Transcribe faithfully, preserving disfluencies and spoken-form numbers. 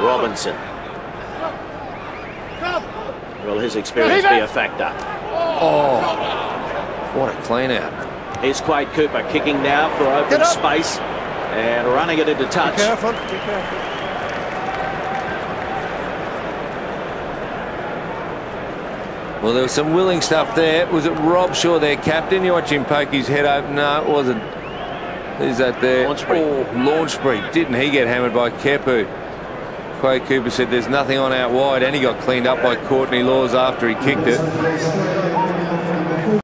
Robinson. Will his experience be a factor? Oh, what a clean out. Here's Quade Cooper kicking now for open space and running it into touch. Be careful, be careful. Well, there was some willing stuff there. Was it Rob Shaw, their captain? You watch him poke his head open. No, it wasn't. Who's that there? Launchbury. Oh, Launchbury. Didn't he get hammered by Kepu? Quade Cooper said there's nothing on out wide, and he got cleaned up by Courtney Laws after he kicked it.